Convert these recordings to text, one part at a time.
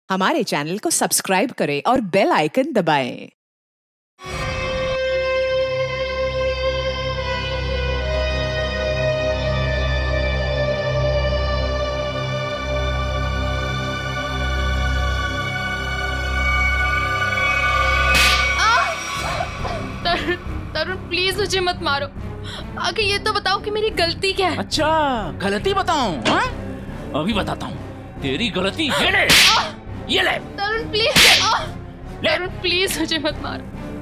हमारे चैनल को सब्सक्राइब करें और बेल आइकन दबाएं। तरुण प्लीज मुझे मत मारो। आगे ये तो बताओ कि मेरी गलती क्या है। अच्छा गलती बताऊं? हाँ? अभी बताता हूँ तेरी गलती। ये ले, ये ले। तरुण प्लीज, तरुण प्लीज मुझे मत मारो।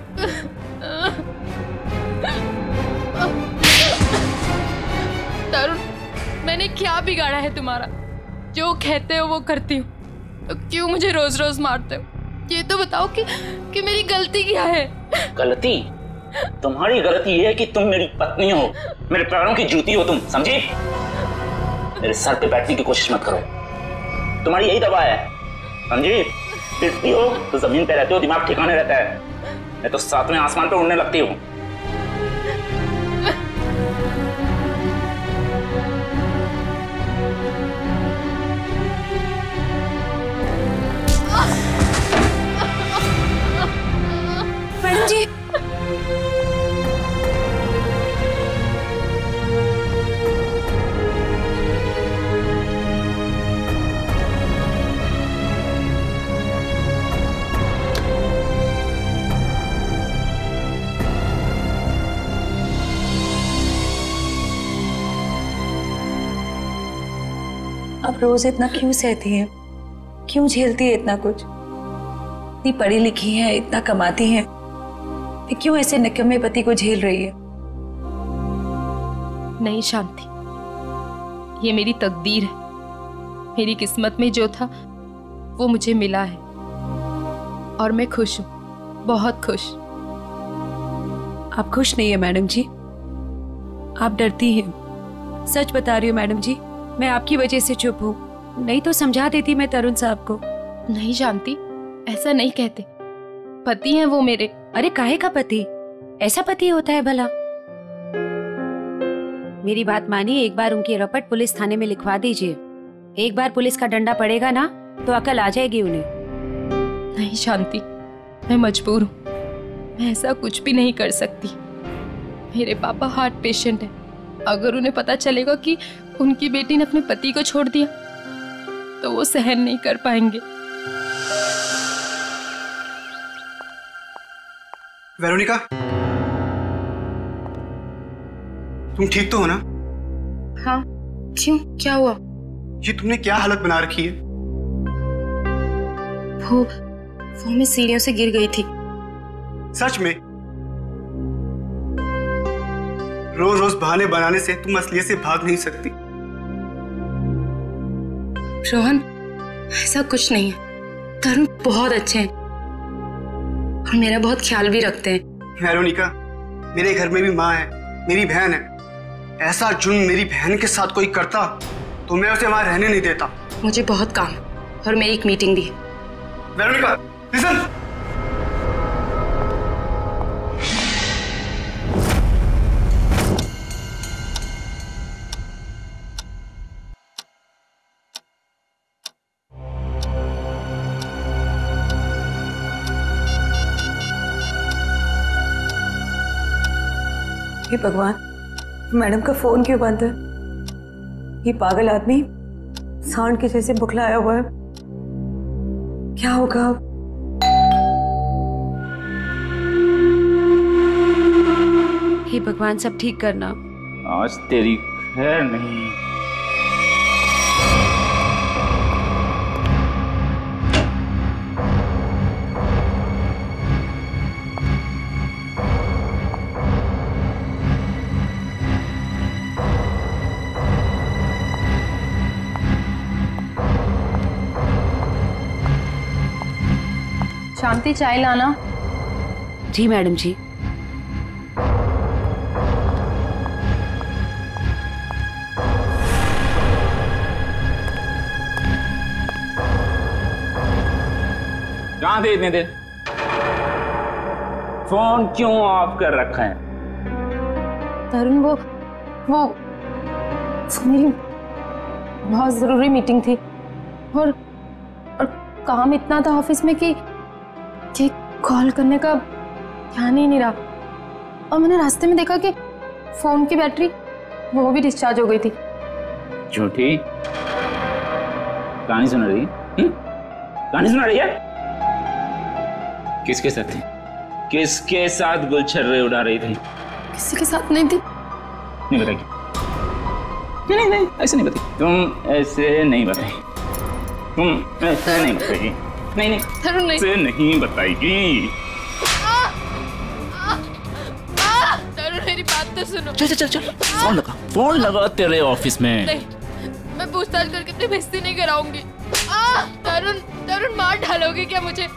तरुण मैंने क्या बिगाड़ा है तुम्हारा? जो कहते हो वो करती हूँ, तो क्यों मुझे रोज रोज मारते हो? ये तो बताओ कि मेरी गलती क्या है? गलती? तुम्हारी गलती ये है कि तुम मेरी पत्नी हो, मेरे पैरों की जूती हो तुम, समझी? मेरे सर पे बैठने की कोशिश मत करो, तुम्हारी यही दवा है, समझी? पिटती हो तो जमीन पे रहते हो, दिमाग ठिकाने रहता है, मैं तो सातवें आसमान पे उड़ने लगती हूँ। मैडम जी, अब रोज इतना क्यों सहती है? क्यों झेलती है इतना कुछ? इतनी पढ़ी लिखी है, इतना कमाती है, फिर क्यों ऐसे निकम्मे पति को झेल रही है? नहीं शांति, ये मेरी तकदीर है। मेरी किस्मत में जो था वो मुझे मिला है और मैं खुश हूँ, बहुत खुश। आप खुश नहीं है मैडम जी, आप डरती हैं। सच बता रही हूँ मैडम जी, मैं आपकी वजह से चुप हूँ, नहीं तो समझा देती मैं तरुण साहब को। नहीं शांति, ऐसा नहीं कहते, पति हैं वो मेरे। अरे काहे का पति? ऐसा पति होता है भला? मेरी बात मानिए, एक बार उनकी रपट पुलिस थाने में लिखवा दीजिए। एक बार पुलिस का डंडा पड़ेगा ना तो अकल आ जाएगी उन्हें। नहीं शांति, मैं मजबूर हूँ, मैं ऐसा कुछ भी नहीं कर सकती। मेरे पापा हार्ट पेशेंट है, अगर उन्हें पता चलेगा कि उनकी बेटी ने अपने पति को छोड़ दिया तो वो सहन नहीं कर पाएंगे। वेरोनिका, तुम ठीक तो हो ना? हाँ, क्यों, क्या हुआ? ये तुमने क्या हालत बना रखी है? वो मैं सीढ़ियों से गिर गई थी। सच में? रोज रोज बहाने बनाने से तुम असलियत से भाग नहीं सकती। रोहन, ऐसा कुछ नहीं है, तरुण बहुत अच्छे हैं और मेरा बहुत ख्याल भी रखते हैं। वेरोनिका, मेरे घर में भी माँ है, मेरी बहन है। ऐसा जुर्म मेरी बहन के साथ कोई करता तो मैं उसे वहां रहने नहीं देता। मुझे बहुत काम है और मेरी एक मीटिंग भी है। Veronica, listen. हे भगवान, मैडम का फोन क्यों बंद है? ये पागल आदमी सांड के जैसे बुखलाया हुआ है, क्या होगा अब? हे भगवान, सब ठीक करना। आज तेरी खैर नहीं। शांति, चाय लाना। जी मैडम जी। कहाँ थे इतने देर? फोन क्यों ऑफ कर रखा है? तरुण, वो मेरी बहुत जरूरी मीटिंग थी और काम इतना था ऑफिस में कि कॉल करने का ध्यान ही नहीं रहा। और मैंने रास्ते में देखा कि फोन की बैटरी वो भी डिस्चार्ज हो गई थी। झूठी कहानी सुना रही? कहानी सुना रही है? किसके साथ थी? किसके साथ गुलछर्रे उड़ा रही थी? किसी के साथ नहीं थी। नहीं बताएगी? नहीं ऐसे नहीं बताई। तुम ऐसे नहीं बताई। तुम ऐसे नहीं बताएगी। नहीं ऐसे नहीं बताएगी। तरुण मेरी बात तो सुनो। चल फोन लगा तेरे ऑफिस में। नहीं, मैं पूछताछ करके अपनी बेइज्जती नहीं कराऊंगी। तरुण मार डालोगे क्या मुझे?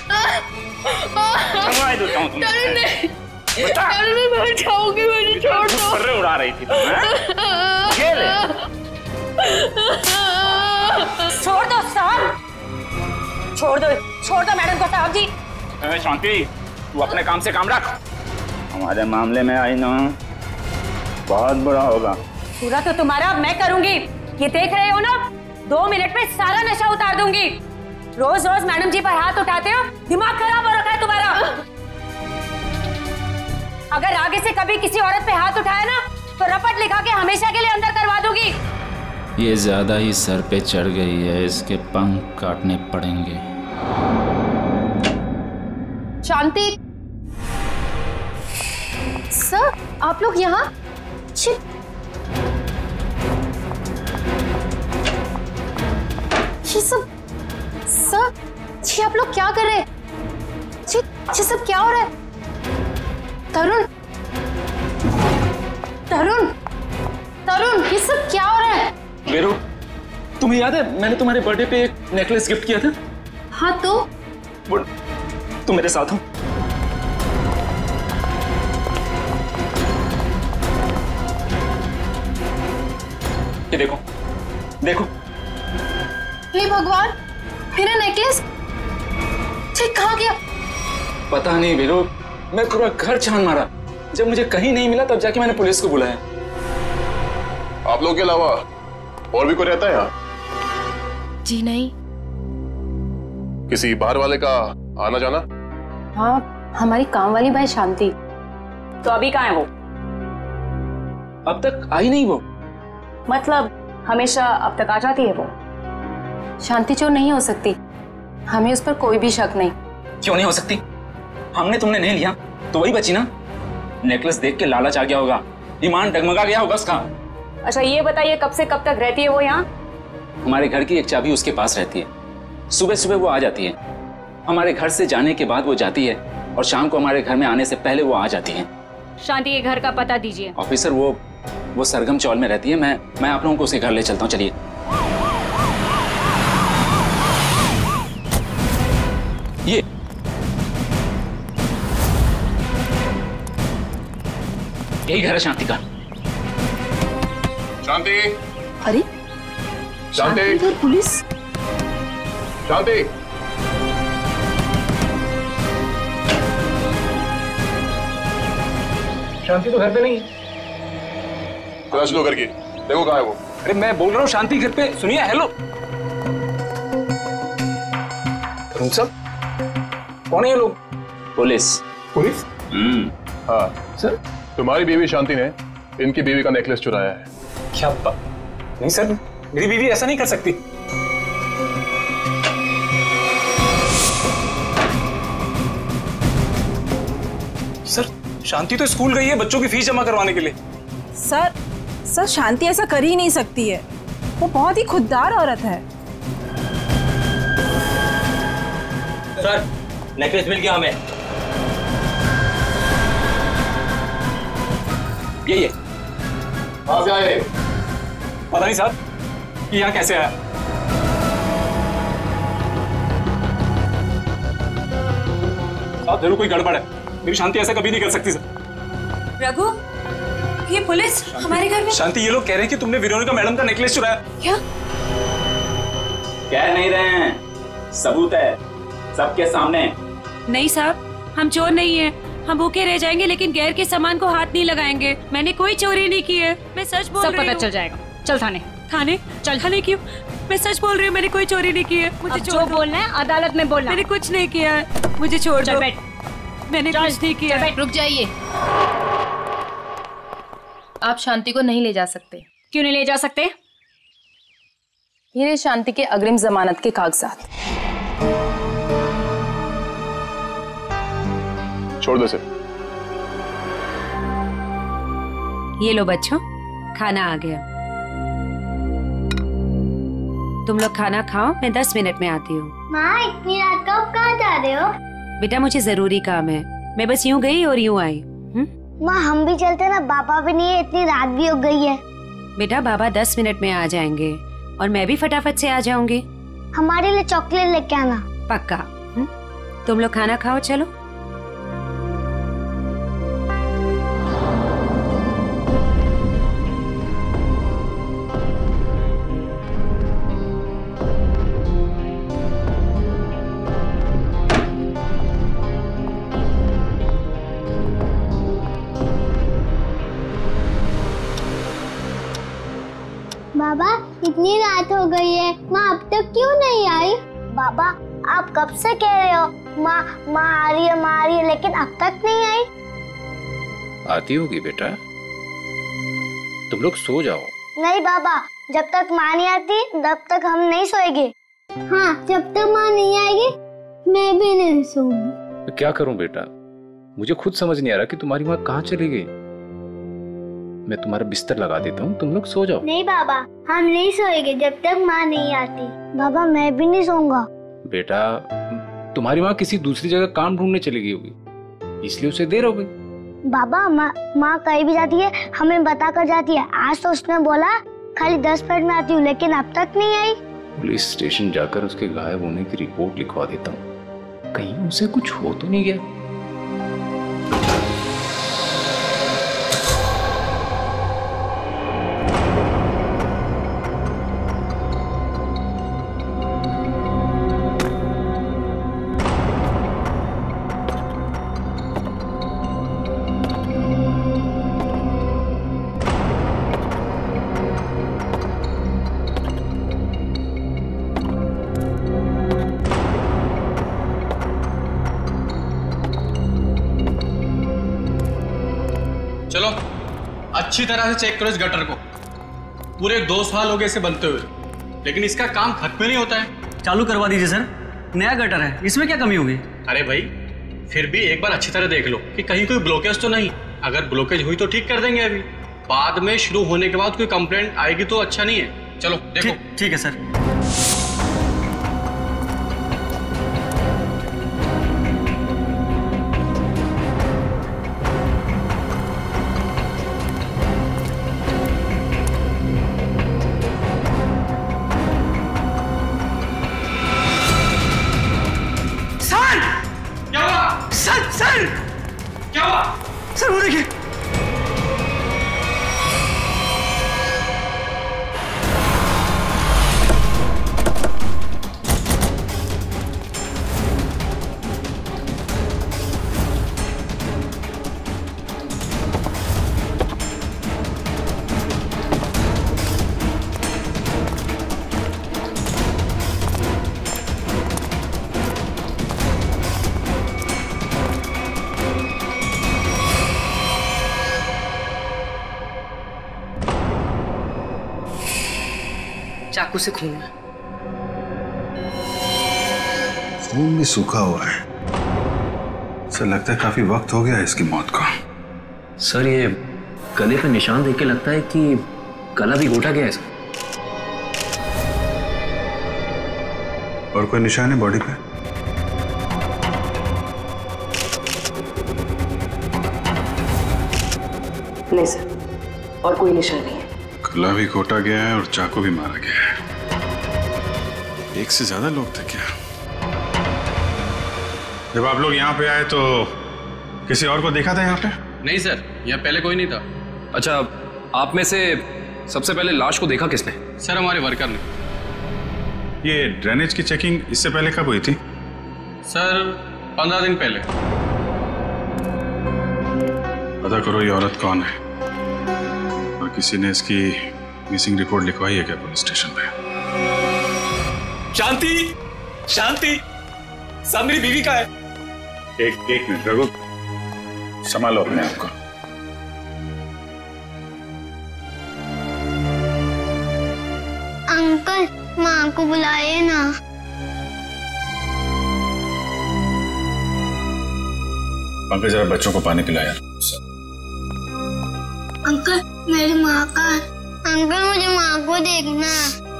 तरुण नहीं, मैं मर जाऊंगी, मुझे छोड़ दो। उड़ा रही थी ये ले। छोड़ दो साहब, छोड़ दो मैडम को साहब जी। शांति, तू अपने काम से काम रख। हमारे मामले में आई ना बहुत बुरा होगा। पूरा तो तुम्हारा मैं करूंगी। ये देख रहे हो ना, 2 मिनट में सारा नशा उतार दूंगी। रोज रोज मैडम जी पर हाथ उठाते हो, दिमाग खराब हो रखा है तुम्हारा। अगर आगे से कभी किसी औरत पे हाथ उठाया ना तो रपट लिखा के हमेशा के लिए अंदर करवा दूंगी। ये ज्यादा ही सर पे चढ़ गई है, इसके पंख काटने पड़ेंगे। शांति सर, आप लोग यहाँ? ये सब सर, जी आप लोग क्या कर रहे हैं? जी सब क्या हो रहा है? तरुण ये सब क्या हो रहा है? वीरू, तुम्हें याद है मैंने तुम्हारे बर्थडे पे एक नेकलेस गिफ्ट किया था? हाँ तो वो तुम मेरे साथ हो। ये देखो हे भगवान, मेरा नेकलेस कहाँ गया? पता नहीं वीरू, मैं पूरा घर छान मारा। जब मुझे कहीं नहीं मिला तब जाके मैंने पुलिस को बुलाया। आप लोग के अलावा और भी कोई रहता है यहाँ? जी नहीं। किसी बाहर वाले का आना जाना? हाँ, हमारी काम वाली भाई शांति। तो अभी कहाँ है वो? अब तक आई नहीं वो। मतलब हमेशा अब तक आ जाती है वो? शांति चोर नहीं हो सकती, हमें उस पर कोई भी शक नहीं। क्यों नहीं हो सकती? हमने तुमने नहीं लिया तो वही बची ना। नेकलेस देख के लालच आ गया होगा, ईमान डगमगा गया होगा उसका। अच्छा ये बताइए, कब से कब तक रहती है वो यहाँ? हमारे घर की एक चाबी उसके पास रहती है। सुबह सुबह वो आ जाती है, हमारे घर से जाने के बाद वो जाती है, और शाम को हमारे घर में आने से पहले वो आ जाती है। शांति के घर का पता दीजिए। ऑफिसर वो सरगम चौल में रहती है। मैं आप लोगों को उसके घर ले चलता हूँ, चलिए। यही घर है शांति का। शांति, अरे शांति, इधर पुलिस। शांति, शांति तो घर पे नहीं। तलाश लो करके, देखो कहाँ है वो। अरे मैं बोल रहा हूँ शांति घर पे। सुनिए, हेलो। तुम सब कौन है ये लोग? पुलिस। पुलिस? हाँ सर, तुम्हारी बीवी शांति ने इनकी बीवी का नेकलेस चुराया है। क्या बात? नहीं सर, मेरी बीवी ऐसा नहीं कर सकती। सर, शांति तो स्कूल गई है बच्चों की फीस जमा करवाने के लिए। सर शांति ऐसा कर ही नहीं सकती है, वो बहुत ही खुददार औरत है। सर, नेकलेस मिल गया हमें। ये कहाँ से आए? पता नहीं साहब कि यहाँ कैसे आया। साहब जरूर कोई गड़बड़ है, मेरी शांति ऐसा कभी नहीं कर सकती सर। रघु, ये पुलिस हमारे घर में। शांति, ये लोग कह रहे हैं कि तुमने वेरोनिका मैडम का नेकलेस चुराया। क्या? कह नहीं रहे हैं, सबूत है सबके सामने। नहीं साहब, हम चोर नहीं है। हम भूखे रह जाएंगे लेकिन गैर के सामान को हाथ नहीं लगाएंगे। मैंने कोई चोरी नहीं की है, मैं सच बोल रही हूँ। सब पता चल जाएगा। चल थाने। थाने? चल। थाने क्यों? मैं सच बोल रही हूँ, मैंने कोई चोरी नहीं की है। मुझे जो बोलना है अदालत में बोलना। मैंने कुछ नहीं किया है, मुझे छोड़ दो। बैठ। मैंने कुछ नहीं किया। रुक जाइए, आप शांति को नहीं ले जा सकते। क्यों नहीं ले जा सकते? ये शांति के अग्रिम जमानत के कागजात। छोड़ दो सर। ये लो बच्चों, खाना आ गया। तुम लोग खाना खाओ, मैं 10 मिनट में आती हूँ। माँ इतनी रात को आप कहाँ जा रहे हो? बेटा मुझे जरूरी काम है, मैं बस यूं गई और यूं आई। माँ हम भी चलते ना, पापा भी नहीं है, इतनी रात भी हो गई है। बेटा बाबा 10 मिनट में आ जाएंगे और मैं भी फटाफट से आ जाऊंगी। हमारे लिए चॉकलेट लेके आना। पक्का। तुम लोग खाना खाओ, चलो। बाबा इतनी रात हो गई है, माँ अब तक क्यों नहीं आई? बाबा आप कब से कह रहे हो माँ माँ आ रही है, माँ आ रही है, लेकिन अब तक नहीं आई। आती होगी बेटा, तुम लोग सो जाओ। नहीं बाबा, जब तक माँ नहीं आती तब तक हम नहीं सोएंगे। हाँ, जब तक माँ नहीं आएगी मैं भी नहीं सोऊंगी। तो क्या करूं बेटा, मुझे खुद समझ नहीं आ रहा कि तुम्हारी माँ कहाँ चली गई। मैं तुम्हारा बिस्तर लगा देता हूँ, तुम लोग सो जाओ। नहीं बाबा, हम नहीं सोएंगे जब तक माँ नहीं आती। बाबा मैं भी नहीं सोऊंगा। बेटा तुम्हारी माँ किसी दूसरी जगह काम ढूंढने चली गई होगी, इसलिए उसे देर हो गई। बाबा माँ कहीं भी जाती है हमें बता कर जाती है। आज तो उसने बोला खाली 10 मिनट में आती हूँ, लेकिन अब तक नहीं आई। पुलिस स्टेशन जाकर उसके गायब होने की रिपोर्ट लिखवा देता हूँ, कहीं उसे कुछ हो तो नहीं गया। चलो अच्छी तरह से चेक करो इस गटर को। पूरे 2 साल हो गए इसे बनते हुए, लेकिन इसका काम खत्म नहीं होता है। चालू करवा दीजिए सर, नया गटर है, इसमें क्या कमी होगी? अरे भाई फिर भी एक बार अच्छी तरह देख लो कि कहीं कोई ब्लॉकेज तो नहीं। अगर ब्लॉकेज हुई तो ठीक कर देंगे, अभी बाद में शुरू होने के बाद कोई कंप्लेंट आएगी तो अच्छा नहीं है। चलो देखो। ठीक है सर। क्या हुआ? सर वो देखिए। चाकू से खून है। खून भी सूखा हुआ है सर, लगता है काफी वक्त हो गया है इसकी मौत को। सर ये गले पे निशान देख के लगता है कि गला भी घोटा गया है सर। और कोई निशान है बॉडी पे? नहीं सर, और कोई निशान नहीं है। गला भी घोटा गया है और चाकू भी मारा गया है। एक से ज्यादा लोग थे क्या? जब आप लोग यहाँ पे आए तो किसी और को देखा था यहाँ पे? नहीं सर, यहाँ पहले कोई नहीं था। अच्छा, आप में से सबसे पहले लाश को देखा किसने? सर हमारे वर्कर ने। ये ड्रेनेज की चेकिंग इससे पहले कब हुई थी? सर 15 दिन पहले। पता करो ये औरत कौन है, और किसी ने इसकी मिसिंग रिपोर्ट लिखवाई है क्या पुलिस स्टेशन पे? शांति, शांति, सब मेरी बीवी का है। एक मिनट रघु, संभालो अपने आप को। अंकल, माँ को बुलाइए ना। पंकज जरा बच्चों को पानी पिला यार। अंकल, मेरी माँ का। अंकल, मुझे माँ को देखना।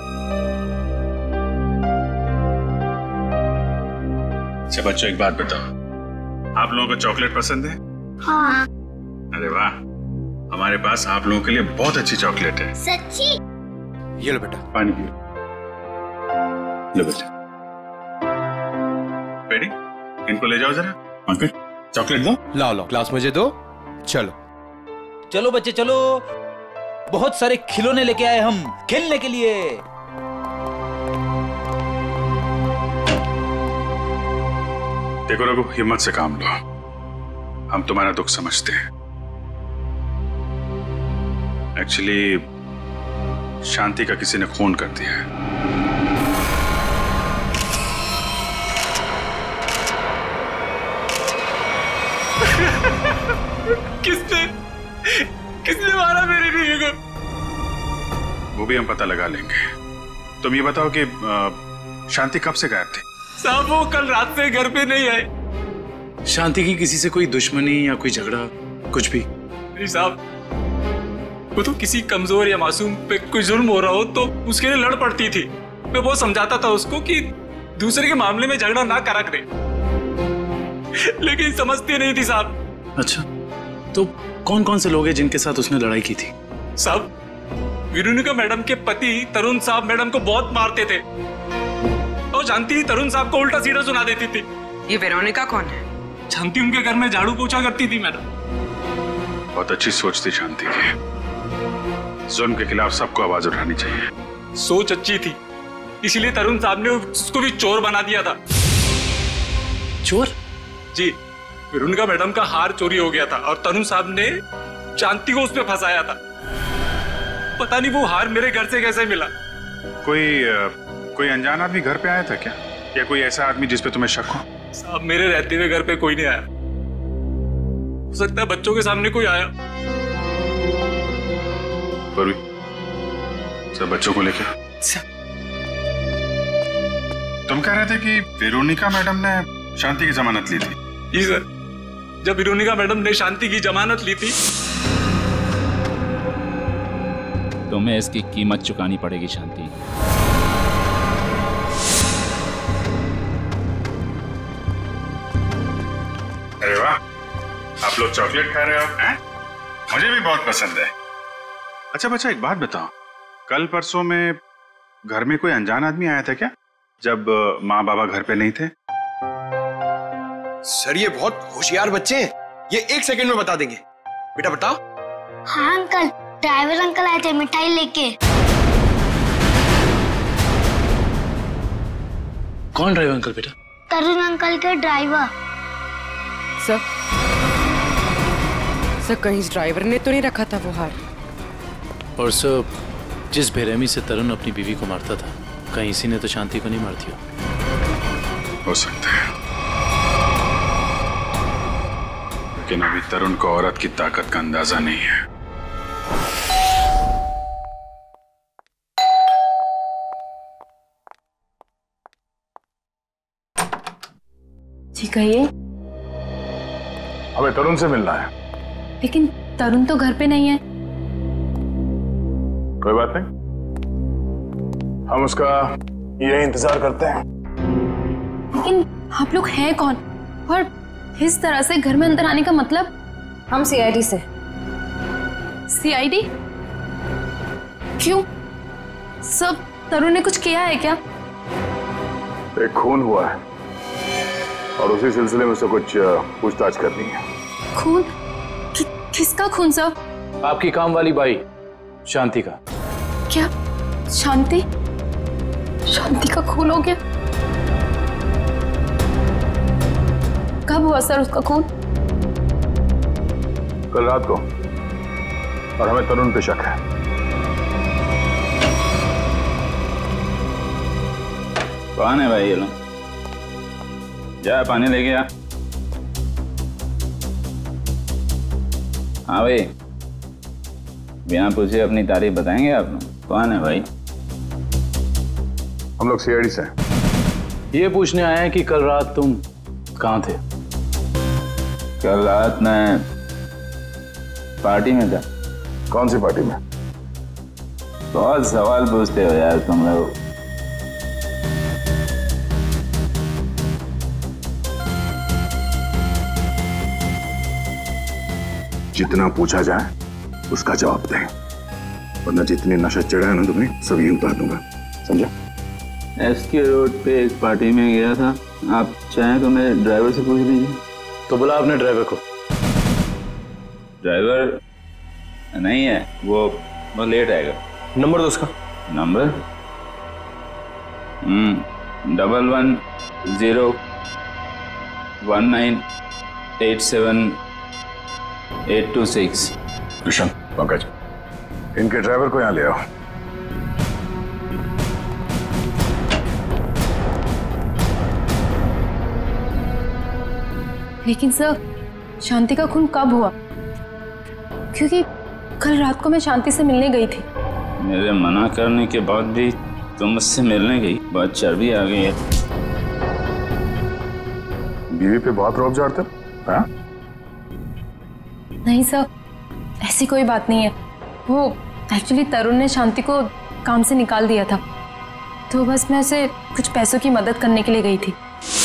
अच्छा बच्चों, एक बात बताओ, आप लोगों को चॉकलेट पसंद है? हाँ। अरे वाह, हमारे पास आप लोगों के लिए बहुत अच्छी चॉकलेट है। सच्ची? ये लो बेटा, पानी पियो। लो बेटा, बेटी इनको ले जाओ जरा। अंकल चॉकलेट दो। लाओ ग्लास मुझे दो। चलो चलो बच्चे चलो, बहुत सारे खिलौने लेके आए हम खेलने के लिए। देखो रघु, हिम्मत से काम लो, हम तुम्हारा दुख समझते हैं। एक्चुअली शांति का किसी ने खून कर दिया है। किसने मारा मेरी बीवी को? वो भी हम पता लगा लेंगे। तुम ये बताओ कि शांति कब से गायब थी? साहब वो कल रात से घर पे नहीं आए। शांति की किसी से कोई दुश्मनी या कोई झगड़ा कुछ भी? नहीं साहब, वो तो किसी कमजोर या मासूम पे कोई जुल्म हो रहा हो तो उसके लिए लड़ पड़ती थी। मैं बहुत समझाता था उसको कि दूसरे के मामले में झगड़ा ना करा करे, लेकिन समझती नहीं थी साहब। अच्छा, तो कौन कौन से लोग हैं जिनके साथ उसने लड़ाई की थी? साहब, वेरोनिका मैडम के पति तरुण साहब मैडम को बहुत मारते थे और शांति तरुण साहब को उल्टा सीधा सुना देती थी। ये वेरोनिका कौन है? शांति उनके घर में झाड़ू पोछा करती थी मैडम। बहुत अच्छी सोच थी शांति की। जुल्म के खिलाफ सबको आवाज उठानी चाहिए। सोच अच्छी थी, इसलिए तरुण साहब ने उसको भी चोर बना दिया था। चोर? जी, वेरोनिका मैडम का हार चोरी हो गया था और तरुण साहब ने शांति को उस पे फंसाया था। पता नहीं वो हार मेरे घर से कैसे मिला। कोई अनजान आदमी घर पे आया था क्या, या कोई ऐसा आदमी जिस पे तुम्हें शक हो? साहब, मेरे रहते हुए घर पे कोई नहीं आया। हो सकता है बच्चों के सामने कोई आया। सब बच्चों को लेकर तुम कह रहे थे कि वेरोनिका मैडम ने शांति की जमानत ली थी? जी सर, जब वेरोनिका मैडम ने शांति की जमानत ली थी। तुम्हें इसकी कीमत चुकानी पड़ेगी शांति। अरे वाह, आप लोग चॉकलेट खा रहे हो हैं? मुझे भी बहुत पसंद है। अच्छा बच्चा, एक बात बताओ, कल परसों में घर में कोई अनजान आदमी आया था क्या, जब माँ बाबा घर पे नहीं थे? सर, ये बहुत होशियार बच्चे हैं, ये 1 सेकंड में बता देंगे। बेटा बताओ। हाँ अंकल, ड्राइवर अंकल आए थे मिठाई लेके। कौन ड्राइवर अंकल बेटा? तरुण अंकल के ड्राइवर। सर कहीं इस ड्राइवर ने तो नहीं रखा था वो हार? और सर, जिस बेरहमी से तरुण अपनी बीवी को मारता था, कहीं इसी ने तो शांति को नहीं मारती हो सकता है, लेकिन अभी तरुण को औरत की ताकत का अंदाजा नहीं है। जी कहिए। हमें तरुण से मिलना है। लेकिन तरुण तो घर पे नहीं है। कोई बात नहीं, हम उसका यही इंतजार करते हैं। लेकिन आप लोग हैं कौन और इस तरह से घर में अंदर आने का मतलब? हम सीआईडी से। सीआईडी? क्यों? सब तरुण ने कुछ किया है क्या? एक खून हुआ है और उसी सिलसिले में उससे कुछ पूछताछ करनी है। खून? किसका खून सर? आपकी काम वाली बाई शांति का। क्या शांति? शांति का खून हो गया? कब हुआ सर उसका खून? कल रात को, और हमें तरुण पे शक है। कौन है भाई ये लोग? जा पानी लेके आ। हाँ भाई, बिना पूछे अपनी तारीफ बताएंगे आप लोग? कौन है भाई? हम लोग सीआईडी से हैं। ये पूछने आए हैं कि कल रात तुम कहाँ थे? कल रात मैं पार्टी में था। कौन सी पार्टी में? बहुत सवाल पूछते हो यार तुम लोग। जितना पूछा जाए उसका जवाब दें, वरना जितने नशा चढ़ा है ना तुम्हें सभी उतार दूंगा, समझा? एसके रोड पे एक पार्टी में गया था। आप चाहें तो मेरे ड्राइवर से पूछ लीजिए। तो बुला अपने ड्राइवर को। ड्राइवर नहीं है, वो लेट आएगा। नंबर दो उसका। नंबर 11101987 कृष्ण, पंकज, इनके ड्राइवर को यहाँ ले आओ। लेकिन सर, शांति का खून कब हुआ? क्योंकि कल रात को मैं शांति से मिलने गई थी। मेरे मना करने के बाद भी तुम मुझसे मिलने गई? बहुत चर्बी आ गई है। बीवी पे बहुत रौब झाड़ते हैं? नहीं सर, ऐसी कोई बात नहीं है। वो एक्चुअली तरुण ने शांति को काम से निकाल दिया था, तो बस मैं उसे कुछ पैसों की मदद करने के लिए गई थी।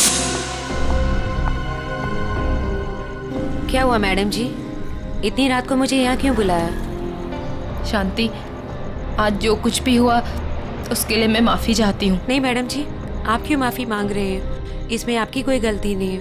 क्या हुआ मैडम जी, इतनी रात को मुझे यहाँ क्यों बुलाया? शांति, आज जो कुछ भी हुआ उसके लिए मैं माफी चाहती हूँ। नहीं मैडम जी, आप क्यों माफी मांग रहे हैं? इसमें आपकी कोई गलती नहीं है।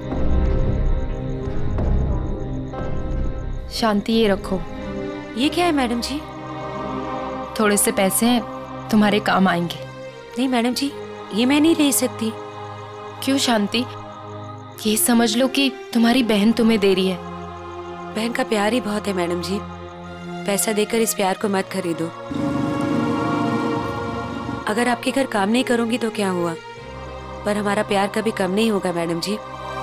शांति, ये रखो। ये क्या है मैडम जी? थोड़े से पैसे हैं, तुम्हारे काम आएंगे। नहीं मैडम जी, ये मैं नहीं ले सकती। क्यों शांति? ये समझ लो कि तुम्हारी बहन तुम्हें दे रही है। बहन का प्यार ही बहुत है मैडम जी, पैसा देकर इस प्यार को मत खरीदो। अगर आपके घर काम नहीं करूंगी तो क्या हुआ, पर हमारा प्यार कभी कम नहीं होगा मैडम जी।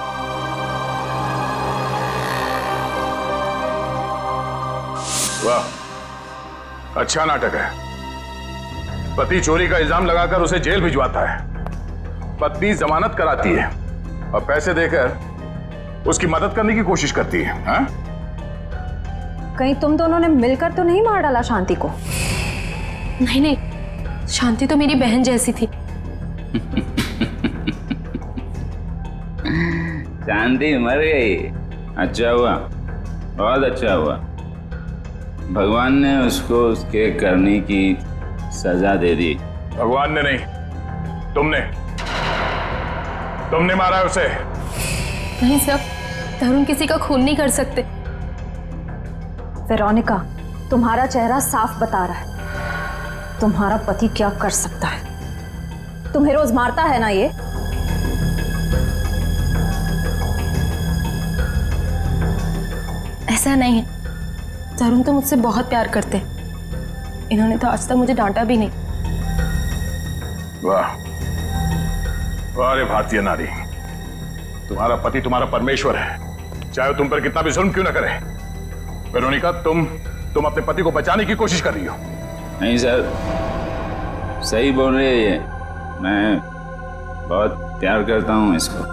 वाह, अच्छा नाटक है। पति चोरी का इल्जाम लगाकर उसे जेल भिजवाता है, पत्नी जमानत कराती है और पैसे देकर उसकी मदद करने की कोशिश करती है। हाँ? कहीं तुम दोनों ने मिलकर तो नहीं मार डाला शांति को? नहीं नहीं, शांति तो मेरी बहन जैसी थी। शांति मर गई, अच्छा हुआ, बहुत अच्छा हुआ। भगवान ने उसको उसके करने की सजा दे दी। भगवान ने नहीं, तुमने मारा है उसे। नहीं सर, तरुण किसी का खून नहीं कर सकते। वेरोनिका, तुम्हारा चेहरा साफ बता रहा है तुम्हारा पति क्या कर सकता है। तुम्हें रोज मारता है ना ये? ऐसा नहीं है, तरुण तो मुझसे बहुत प्यार करते हैं। इन्होंने तो आज तक मुझे डांटा भी नहीं। वाह वाह रे भारतीय नारी, तुम्हारा पति तुम्हारा परमेश्वर है, चाहे वो तुम पर कितना भी जुल्म क्यों ना करे। वेरोनिका, तुम अपने पति को बचाने की कोशिश कर रही हो। नहीं सर, सही बोल रही है ये। मैं बहुत प्यार करता हूँ इसको।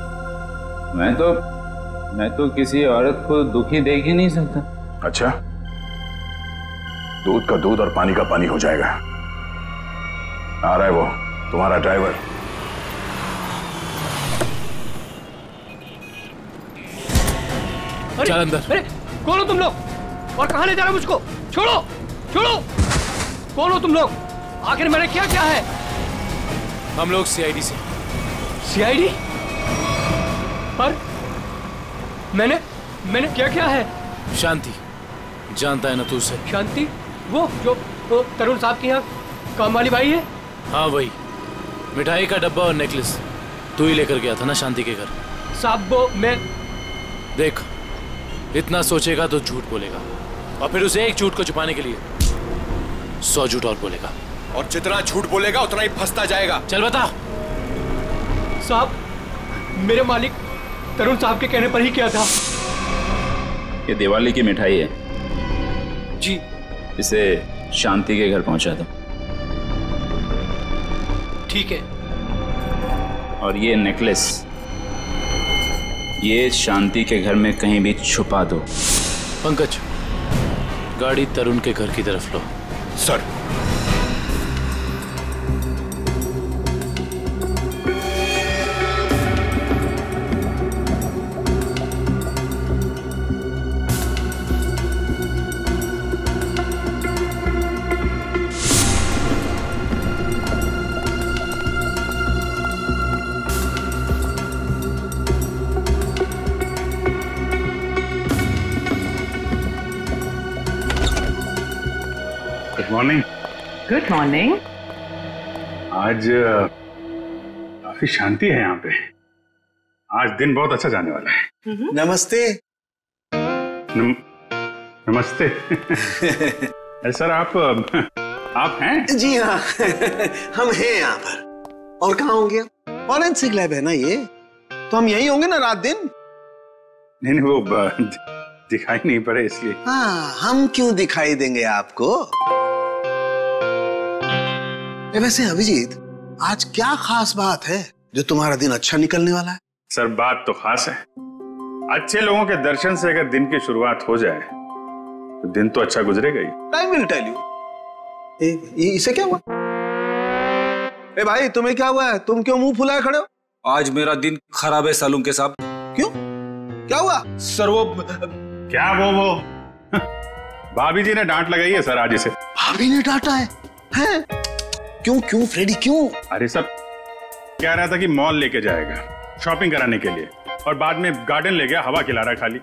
मैं तो किसी औरत को दुखी देख ही नहीं सकता। अच्छा, दूध का दूध और पानी का पानी हो जाएगा। आ रहा है वो तुम्हारा ड्राइवर। चल अंदर। अरे कौन हो तुम लोग और कहां ले जा रहे हो मुझको? छोड़ो छोड़ो, कौन हो तुम लोग? आखिर मैंने क्या क्या है? हम लोग सीआईडी से। सीआईडी? पर मैंने क्या क्या है? शांति, जानता है ना तू उसे? शांति? वो जो तरुण साहब की यहाँ काम वाली बाई है? हाँ वही। मिठाई का डब्बा और नेकलेस तू ही लेकर गया था ना शांति के घर? साहब वो मैं देख, इतना सोचेगा तो झूठ बोलेगा, और फिर उसे एक झूठ को छुपाने के लिए 100 झूठ और बोलेगा, और जितना झूठ बोलेगा उतना ही फंसता जाएगा। चल बता। साहब, मेरे मालिक तरुण साहब के कहने पर ही किया था। ये दिवाली की मिठाई है जी। इसे शांति के घर पहुंचा दो। ठीक है। और ये नेकलेस ये शांति के घर में कहीं भी छुपा दो। पंकज, गाड़ी तरुण के घर की तरफ लो। सर। मॉर्निंग। Good morning. आज काफी शांति है यहाँ पे। आज दिन बहुत अच्छा जाने वाला है। नमस्ते। नमस्ते। सर आप हैं? जी हाँ। हम हैं यहाँ पर। और कहाँ होंगे? फॉरेंसिक लैब है ना ये, तो हम यही होंगे ना रात दिन। नहीं वो दिखाई नहीं पड़े इसलिए। हाँ, हम क्यों दिखाई देंगे आपको? वैसे अभिजीत, आज क्या खास बात है जो तुम्हारा दिन अच्छा निकलने वाला है? सर बात तो खास है। अच्छे लोगों के दर्शन से अगर दिन की शुरुआत हो जाए तो दिन तो अच्छा गुजरेगा ही। Time will tell you. इसे क्या हुआ? ए भाई, तुम्हें क्या हुआ है? तुम क्यों मुंह फुलाए खड़े हो? आज मेरा दिन खराब है सालून के साहब। क्यों? क्या हुआ? सर वो क्या वो भाभी जी ने डांट लगाई है सर आज इसे। भाभी ने डांटा है? हैं? क्यों फ्रेडी क्यों? अरे सब कह रहा था कि मॉल लेके जाएगा शॉपिंग कराने के लिए और बाद में गार्डन ले गया, हवा खिला रहा खाली।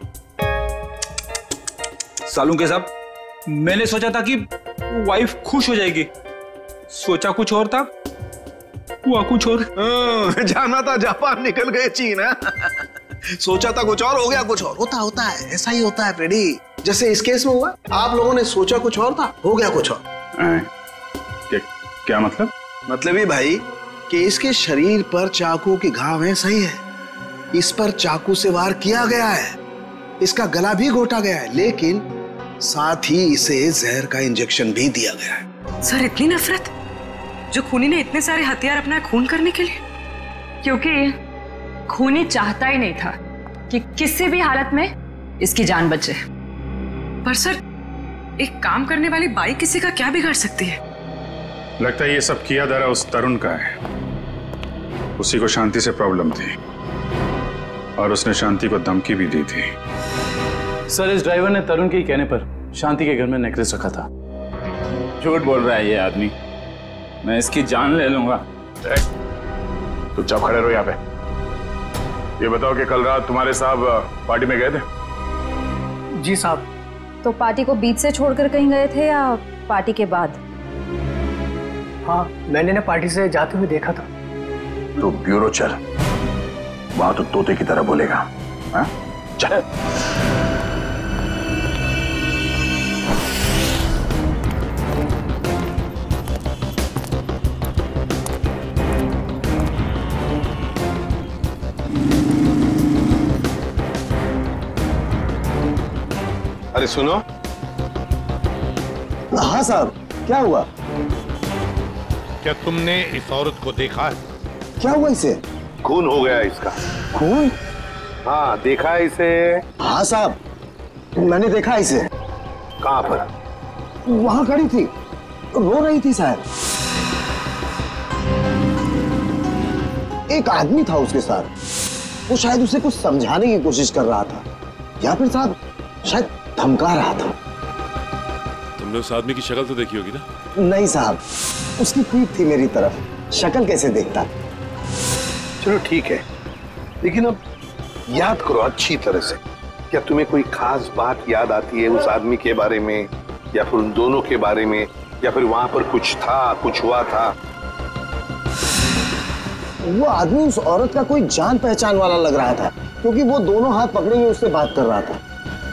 सालून के साहब, मैंने सोचा था कि वाइफ खुश हो जाएगी, सोचा कुछ और था, हुआ कुछ और। जाना था जापान, निकल गए चीन। सोचा था कुछ और, हो गया कुछ और। होता है, ऐसा ही होता है फ्रेडी। जैसे इस केस में हुआ, आप लोगों ने सोचा कुछ और था, हो गया कुछ और। क्या मतलब? मतलब ये भाई कि इसके शरीर पर चाकू के घाव हैं, सही है। इस पर चाकू से वार किया गया है, इसका गला भी घोटा गया है, लेकिन साथ ही इसे जहर का इंजेक्शन भी दिया गया है। सर, इतनी नफरत जो खूनी ने इतने सारे हथियार अपना खून करने के लिए? क्योंकि खूनी चाहता ही नहीं था कि किसी भी हालत में इसकी जान बचे। पर सर, एक काम करने वाली बाई किसी का क्या बिगाड़ सकती है? लगता है ये सब किया धरा उस तरुण का है। उसी को शांति से प्रॉब्लम थी और उसने शांति को धमकी भी दी थी। सर, इस ड्राइवर ने तरुण के कहने पर शांति के घर में नेकलेस रखा था। झूठ बोल रहा है ये आदमी, मैं इसकी जान ले लूंगा। चुपचाप खड़े रहो यहाँ पे। ये बताओ कि कल रात तुम्हारे साहब पार्टी में गए थे? जी साहब। तो पार्टी को बीच से छोड़कर कहीं गए थे या पार्टी के बाद? हाँ, मैंने ना पार्टी से जाते हुए देखा था। तो ब्यूरो चल, वहां तो तोते की तरह बोलेगा। हाँ? चल। अरे सुनो। हाँ साहब, क्या हुआ? क्या तुमने इस औरत को देखा है? क्या हुआ इसे? खून हो गया इसका। खून? हाँ, देखा है इसे? हाँ साहब, मैंने देखा इसे। कहाँ पर? वहां खड़ी थी, रो रही थी शायद। एक आदमी था उसके साथ, वो शायद उसे कुछ समझाने की कोशिश कर रहा था, या फिर साहब शायद धमका रहा था। तुमने उस आदमी की शक्ल तो देखी होगी ना? नहीं साहब, उसकी पीठ थी मेरी तरफ, शक्ल कैसे देखता। चलो ठीक है, लेकिन अब याद करो अच्छी तरह से। क्या तुम्हें कोई खास बात याद आती है उस आदमी के बारे में, या फिर उन दोनों के बारे में, या फिर वहां पर कुछ था, कुछ हुआ था? वो आदमी उस औरत का कोई जान पहचान वाला लग रहा था, क्योंकि वो दोनों हाथ पकड़े हुए उससे बात कर रहा था।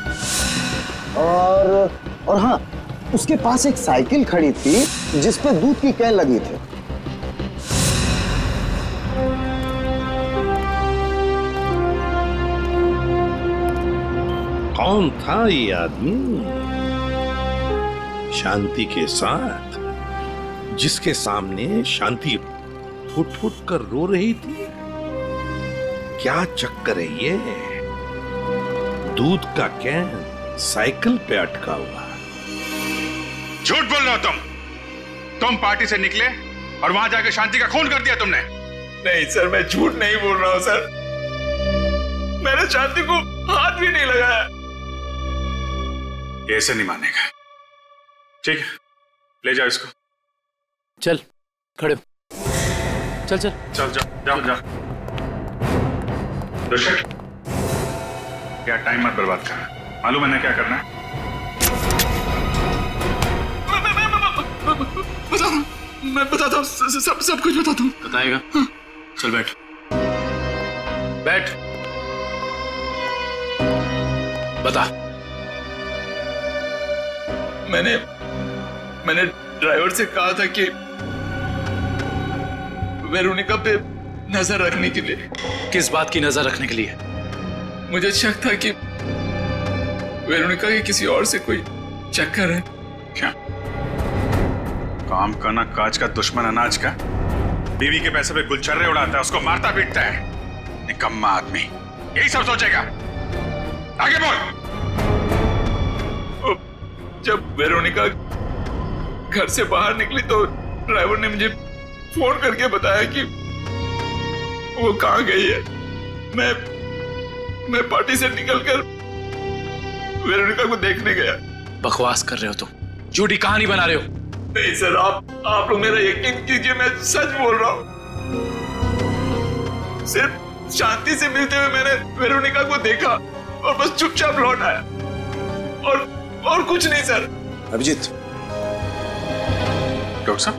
और हाँ, उसके पास एक साइकिल खड़ी थी जिस पे दूध की कैन लगी थी। कौन था ये आदमी शांति के साथ, जिसके सामने शांति फुट फुट कर रो रही थी? क्या चक्कर है ये? दूध का कैन साइकिल पे अटका हुआ। झूठ बोल रहे हो तुम पार्टी से निकले और वहां जाके शांति का खून कर दिया तुमने। नहीं सर, मैं झूठ नहीं बोल रहा हूं सर। मैंने शांति को हाथ भी नहीं लगाया। ऐसे नहीं मानेगा। ठीक है, ले जाओ इसको। चल खड़े हो। चल चल चल जाओ जाओ। ऋषभ, क्या टाइम मत बर्बाद कर। मालूम है ना क्या करना है? मैं बताता हूँ, सब कुछ बताता हूँ। बताएगा? चल बैठ। बैठ। बता। मैंने ड्राइवर से कहा था कि वेरोनिका पे नजर रखने के लिए। किस बात की नजर रखने के लिए? मुझे शक था कि वेरोनिका के किसी और से कोई चक्कर है। क्या काम का ना काज का दुश्मन अनाज का, बीवी के पैसे पे गुलछर्रे उड़ाता है, उसको मारता पीटता है। निकम्मा आदमी, यही सब सोचेगा। आगे बोल। जब वेरोनिका घर से बाहर निकली तो ड्राइवर ने मुझे फोन करके बताया कि वो कहाँ गई है। मैं पार्टी से निकलकर वेरोनिका को देखने गया। बकवास कर रहे हो तुम, झूठी कहानी बना रहे हो। नहीं सर, आप लोग मेरा यकीन कीजिए, मैं सच बोल रहा हूँ। सिर्फ शांति से मिलते हुए मैंने वेरोनिका को देखा और बस चुपचाप लौट आया, और कुछ नहीं सर। अभिजीत। डॉक्टर साहब,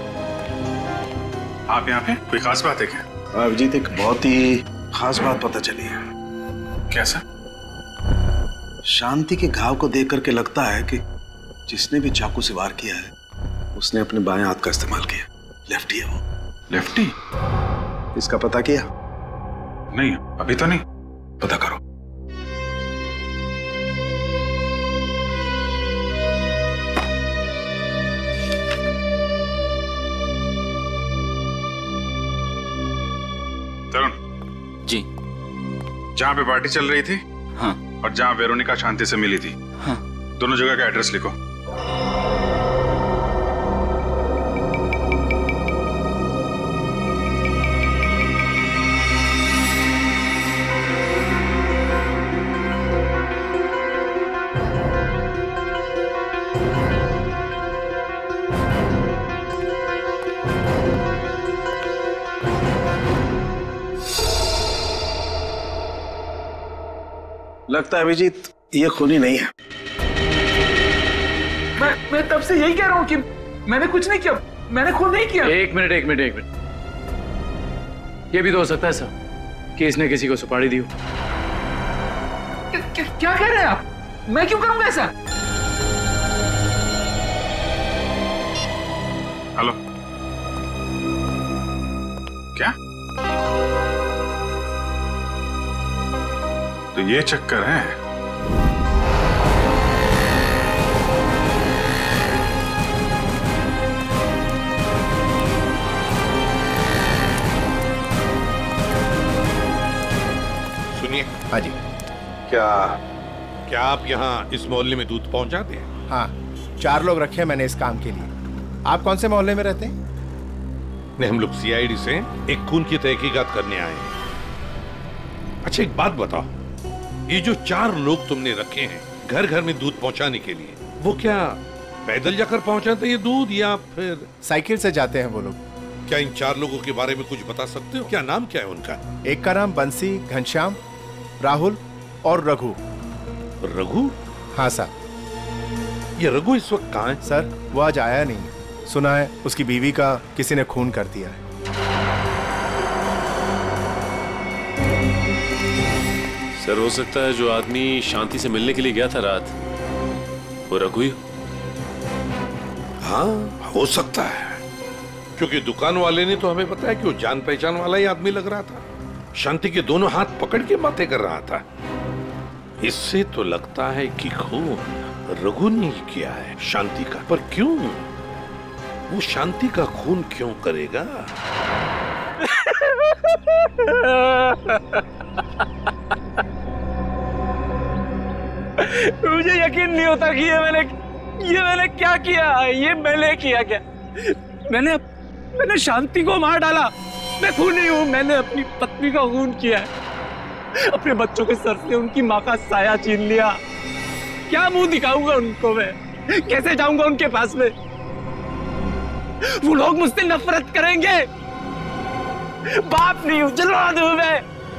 आप यहाँ पे? कोई खास बात है क्या? अभिजीत, एक बहुत ही खास बात पता चली है। कैसा? शांति के घाव को देख करके लगता है कि जिसने भी चाकू से वार किया है उसने अपने बाएं हाथ का इस्तेमाल किया। लेफ्टी है वो। लेफ्टी? इसका पता किया? नहीं, अभी तो नहीं। पता करो। तरुण जी, जहां पे पार्टी चल रही थी, हाँ, और जहां वेरोनिका शांति से मिली थी, हाँ, दोनों जगह का एड्रेस लिखो। लगता है अभिजीत ये खूनी नहीं है। मैं तब से यही कह रहा हूँ कि मैंने कुछ नहीं किया, मैंने खून नहीं किया। एक मिनट। ये भी तो हो सकता है सर कि इसने किसी को सुपारी दी हो। क्या कह रहे हैं आप? मैं क्यों करूंगा ऐसा? हेलो, क्या? तो ये चक्कर है। सुनिए। हाँ जी। क्या आप यहाँ इस मोहल्ले में दूध पहुंचाते हैं? हाँ, 4 लोग रखे हैं मैंने इस काम के लिए। आप कौन से मोहल्ले में रहते हैं? नहीं, हम लोग सीआईडी से एक खून की तहकीकात करने आए हैं। अच्छा, एक बात बताओ, ये जो 4 लोग तुमने रखे हैं घर घर में दूध पहुंचाने के लिए, वो क्या पैदल जाकर पहुंचाते हैं दूध या फिर साइकिल से जाते हैं वो लोग? क्या इन 4 लोगों के बारे में कुछ बता सकते हो? क्या नाम क्या है उनका? एक का नाम बंसी, घनश्याम, राहुल और रघु। रघु? हाँ सर। ये रघु इस वक्त कहाँ है? सर, वो आज आया नहीं। सुना है उसकी बीवी का किसी ने खून कर दिया है। सर, हो सकता है जो आदमी शांति से मिलने के लिए गया था रात, वो रघु ही। हाँ, हो सकता है, क्योंकि दुकान वाले ने तो हमें बताया कि वो जान पहचान वाला ही आदमी लग रहा था। शांति के दोनों हाथ पकड़ के बातें कर रहा था। इससे तो लगता है कि खून रघु ने ही किया है शांति का, पर क्यों? वो शांति का खून क्यों करेगा? मुझे यकीन नहीं होता कि ये मैंने क्या किया। ये मैंने किया क्या? मैंने शांति को मार डाला। मैं खून नहीं हूं, मैंने अपनी पत्नी का खून किया है। अपने बच्चों के सर से उनकी माँ का साया छीन लिया। क्या मुंह दिखाऊंगा उनको मैं? कैसे जाऊंगा उनके पास में? वो लोग मुझसे नफरत करेंगे। बाप नहीं हूं, जल्लाद हूं मैं।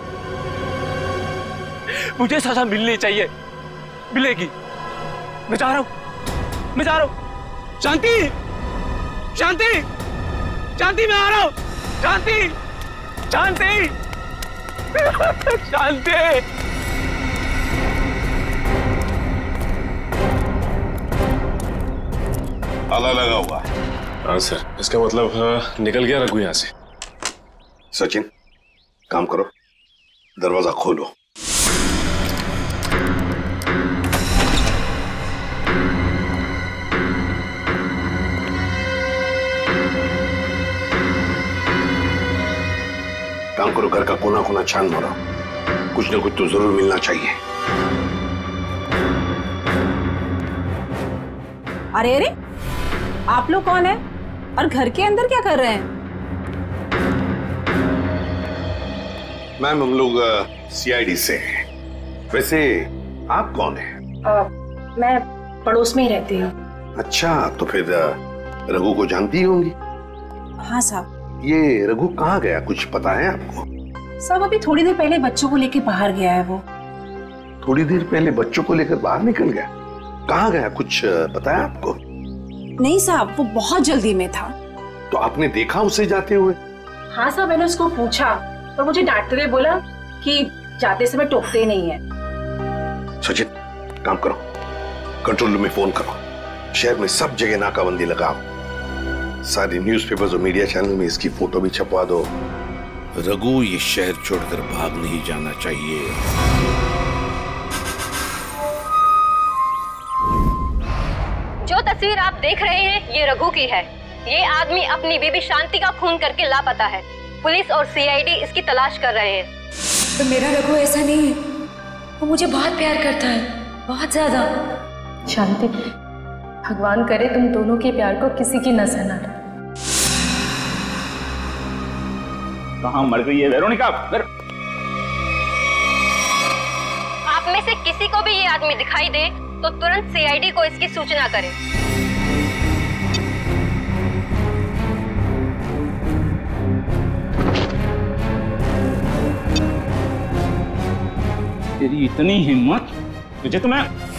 मुझे सजा मिलनी चाहिए, मिलेगी। मैं जा रहा हूं। शांति, मैं आ रहा हूं। शांति। ताला लगा हुआ है। हाँ सर, इसका मतलब निकल गया रघु यहाँ से। सचिन, काम करो, दरवाजा खोलो। काम करो, घर का कोना कोना छान मारो। कुछ ना कुछ तो जरूर मिलना चाहिए। अरे आप लोग कौन है और घर के अंदर क्या कर रहे हैं? मैम, हम लोग सीआईडी से हैं। वैसे आप कौन हैं? मैं पड़ोस में ही रहती हूँ। अच्छा, तो फिर रघु को जानती होंगी? हाँ साहब। ये रघु कहाँ गया, कुछ पता है आपको? साहब, अभी थोड़ी देर पहले बच्चों को लेके बाहर गया है वो। थोड़ी देर पहले बच्चों को लेकर बाहर निकल गया? कहाँ गया, कुछ पता है आपको? नहीं साहब, वो बहुत जल्दी में था। तो आपने देखा उसे जाते हुए? हाँ साहब, मैंने उसको पूछा और मुझे डांटते हुए बोला कि जाते समय टोकते ही नहीं है। सचिन, काम करो, कंट्रोल रूम में फोन करो, शहर में सब जगह नाकाबंदी लगाओ, सारी न्यूज़पेपर्स और मीडिया चैनल में इसकी फोटो भी छपवा दो। रघु ये शहर छोड़कर भाग नहीं जाना चाहिए। जो तस्वीर आप देख रहे हैं ये रघु की है। ये आदमी अपनी बीबी शांति का खून करके लापता है। पुलिस और सीआईडी इसकी तलाश कर रहे हैं। तो मेरा रघु ऐसा नहीं है, वो मुझे बहुत प्यार करता है, बहुत ज्यादा। शांति, भगवान करे तुम दोनों के प्यार को किसी की नजर ना लगे। कहाँ मर गई है वेरोनिका? आप में से किसी को भी ये आदमी दिखाई दे तो तुरंत सीआईडी को इसकी सूचना करें। तेरी इतनी हिम्मत, तुझे तो मैं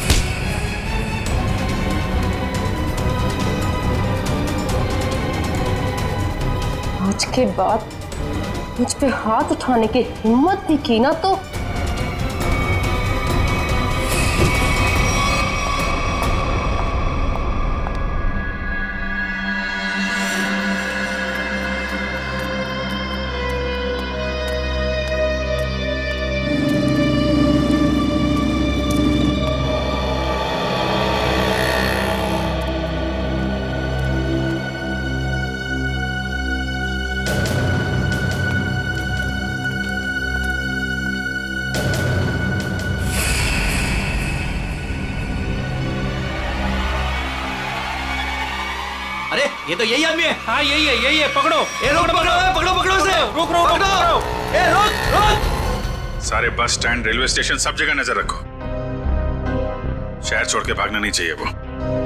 आज के बाद मुझ पे हाथ उठाने की हिम्मत भी की ना तो ये तो यही आदमी है। हाँ यही है, पकड़ो। ए रोक, पकड़ो उसे। रुक, ए रोक। सारे बस स्टैंड, रेलवे स्टेशन, सब जगह नजर रखो। शहर छोड़ के भागना नहीं चाहिए वो।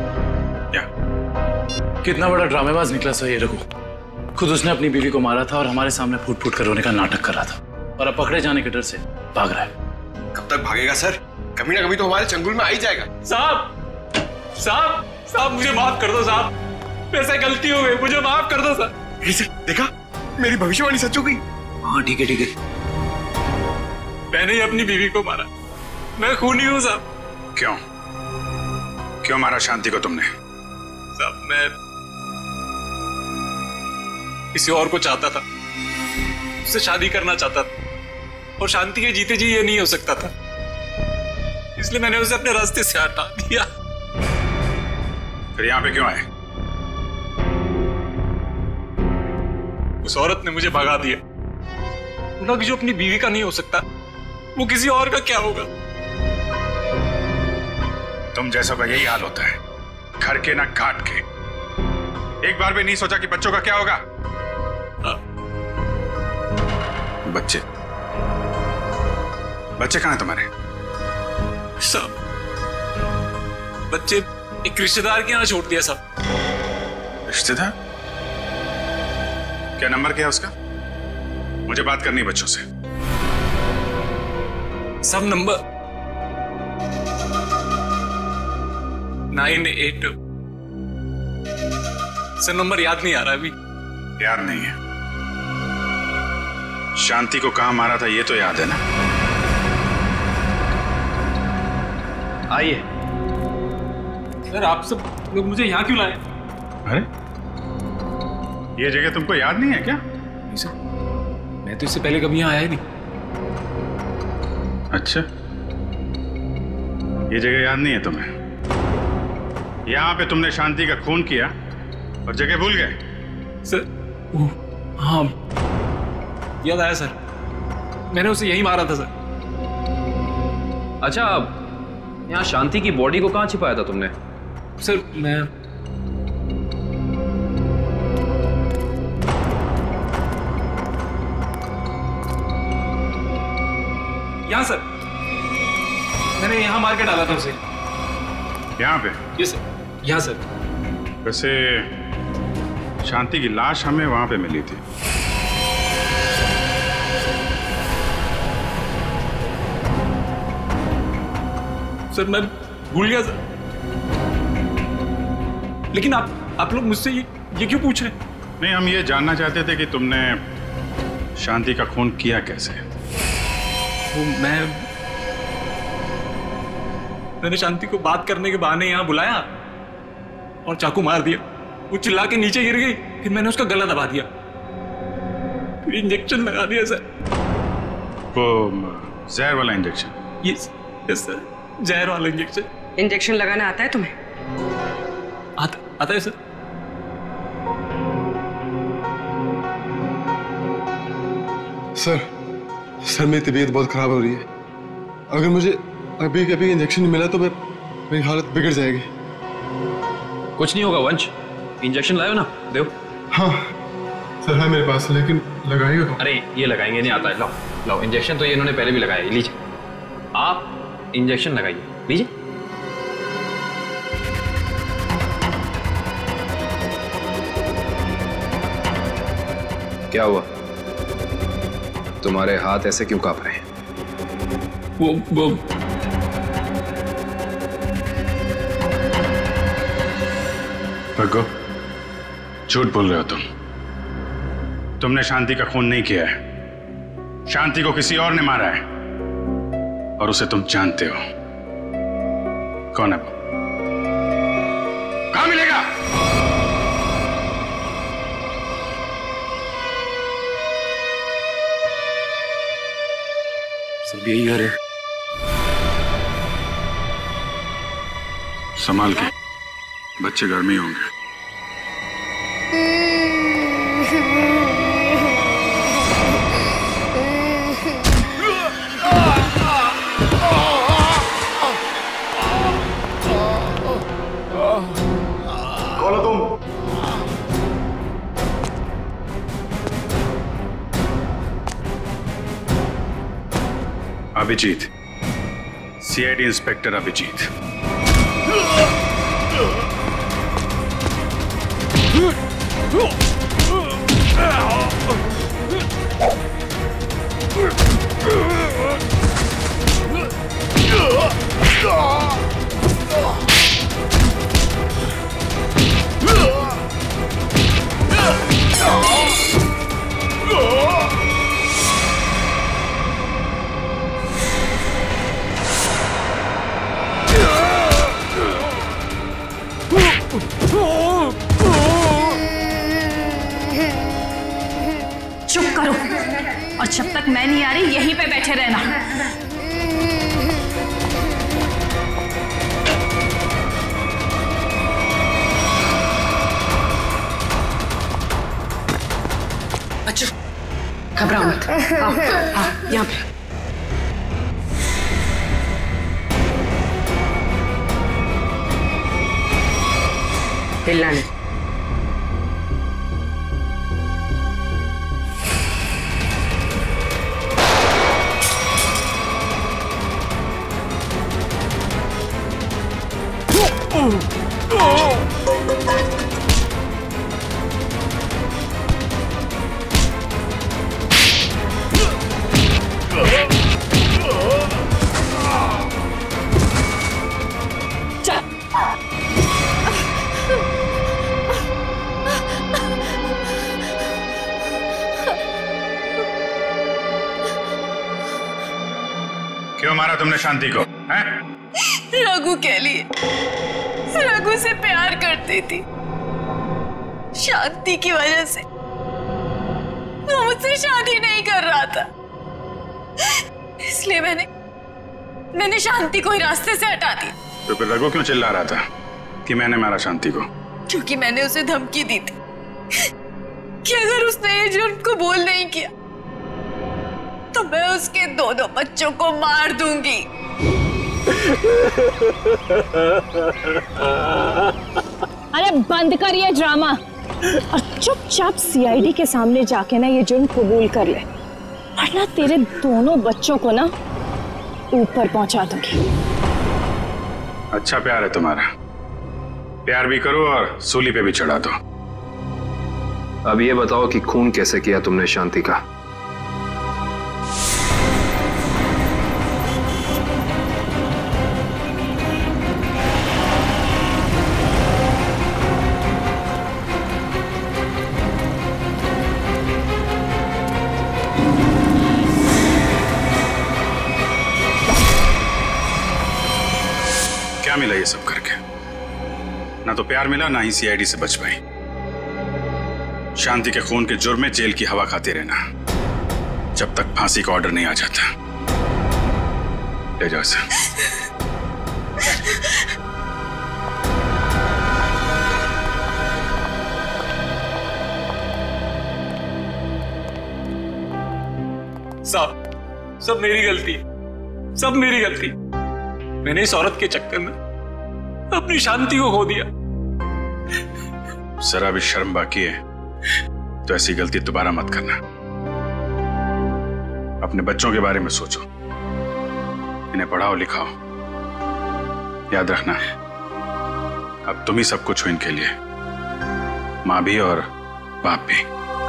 कितना बड़ा ड्रामेबाज निकला सर ये रघु। खुद उसने अपनी बीवी को मारा था और हमारे सामने फूट फूट कर रोने का नाटक कर रहा था, और अब पकड़े जाने के डर से भाग रहा है। कब तक भागेगा सर? कभी ना कभी तो हमारे चंगुल में आ ही जाएगा। साहब मुझे माफ कर दो साहब, मेरे से गलती हो गई, मुझे माफ कर दो सर। देखा, मेरी भविष्यवाणी सच हो गई। हाँ ठीक है। मैंने ही अपनी बीवी को मारा, मैं खूनी हूँ साहब। क्यों मारा शांति को तुमने? साहब मैं किसी और को चाहता था, उससे शादी करना चाहता था, और शांति के जीते जी ये नहीं हो सकता था, इसलिए मैंने उसे अपने रास्ते से हटा दिया। फिर यहाँ पे क्यों आए? उस औरत ने मुझे भगा दिया। उनका जो अपनी बीवी का नहीं हो सकता, वो किसी और का क्या होगा? तुम जैसों का यही हाल होता है, घर के ना घाट के। एक बार भी नहीं सोचा कि बच्चों का क्या होगा? बच्चे कहाँ हैं तुम्हारे? सब बच्चे एक रिश्तेदार के यहाँ छोड़ दिया। सब रिश्तेदार? क्या नंबर क्या है उसका? मुझे बात करनी है बच्चों से। सब नंबर 982। सर नंबर याद नहीं आ रहा अभी। याद नहीं है? शांति को कहां मारा था ये तो याद है ना? आइए। सर आप सब लोग मुझे यहाँ क्यों लाए? अरे ये जगह तुमको याद नहीं है क्या? नहीं सर, मैं तो इससे पहले कभी यहाँ आया ही नहीं। अच्छा, ये जगह याद नहीं है तुम्हें? यहाँ पे तुमने शांति का खून किया और जगह भूल गए? सर हाँ याद आया सर, मैंने उसे यही मारा था सर। अच्छा, यहाँ शांति की बॉडी को कहाँ छिपाया था तुमने? सर मैं यहाँ सर, मैंने यहाँ मार के डाला था उसे। यहाँ पे? ये सर, यहाँ सर। वैसे शांति की लाश हमें वहां पे मिली थी। सर मैं भूल गया सर, लेकिन आप लोग मुझसे ये क्यों पूछ रहे हैं? नहीं, हम ये जानना चाहते थे कि तुमने शांति का खून किया कैसे? वो मैंने शांति को बात करने के बहाने यहाँ बुलाया और चाकू मार दिया। वो चिल्ला के नीचे गिर गई, फिर मैंने उसका गला दबा दिया, फिर इंजेक्शन लगा दिया सर। वो जहर वाला इंजेक्शन? यस सर, जहर वाला इंजेक्शन। इंजेक्शन लगाना आता है तुम्हें? आता है सर। सर मेरी तबीयत बहुत खराब हो रही है। अगर मुझे अभी इंजेक्शन नहीं मिला तो मेरी हालत बिगड़ जाएगी। कुछ नहीं होगा वंश, इंजेक्शन लायो ना, दो। हाँ सर है मेरे पास, लेकिन लगाएगा तो? अरे ये लगाएंगे नहीं आता है, लाओ लाओ इंजेक्शन तो ये इन्होंने पहले भी लगाया है, लीजिए आप इंजेक्शन लगाइए, लीजिए। क्या हुआ, तुम्हारे हाथ ऐसे क्यों कांप रहे हैं? वो भगो, झूठ बोल रहे हो तुमने शांति का खून नहीं किया है। शांति को किसी और ने मारा है और उसे तुम जानते हो। कौन है वो? कहां मिलेगा? सब यही घर है। संभाल के, बच्चे घर में ही होंगे। कौन हो तुम? Abhijeet, CID inspector Abhijeet. चुप करो और जब तक मैं नहीं आ रही यहीं पे बैठे रहना। घबराओ मत। आओ, आओ, यहाँ पे। हिलना नहीं। क्यों मारा तुमने शांति को? हैं? रघु के लिए। रघु से प्यार करती थी, शांति की वजह से वो मुझसे शादी नहीं कर रहा था, इसलिए मैंने शांति को ही रास्ते से हटा दी। तो फिर रघु क्यों चिल्ला रहा था कि मैंने मारा शांति को? क्योंकि मैंने उसे धमकी दी थी कि अगर उसने ये जुर्म को बोल नहीं किया तो मैं उसके दोनों बच्चों को मार दूंगी। अरे बंद कर ये ड्रामा और चुपचाप सीआईडी के सामने जाके ना ये जुर्म कबूल कर ले, वरना तेरे दोनों बच्चों को ना ऊपर पहुंचा दूंगी। अच्छा प्यार है तुम्हारा, प्यार भी करो और सूली पे भी चढ़ा दो। अब ये बताओ कि खून कैसे किया तुमने शांति का? क्या मिला ये सब करके? ना तो प्यार मिला, ना ही सीआईडी से बच पाई। शांति के खून के जुर्म में जेल की हवा खाते रहना जब तक फांसी का ऑर्डर नहीं आ जाता। ले जाओ इसे। सब मेरी गलती, सब मेरी गलती। मैंने इस औरत के चक्कर में अपनी शांति को खो दिया। जरा भी शर्म बाकी है तो ऐसी गलती दोबारा मत करना। अपने बच्चों के बारे में सोचो, इन्हें पढ़ाओ लिखाओ। याद रखना अब तुम ही सब कुछ हो इनके लिए, माँ भी और बाप भी।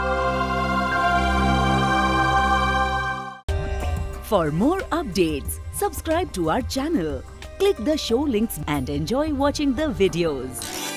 For more updates, subscribe to our channel, click the show links and enjoy watching the videos.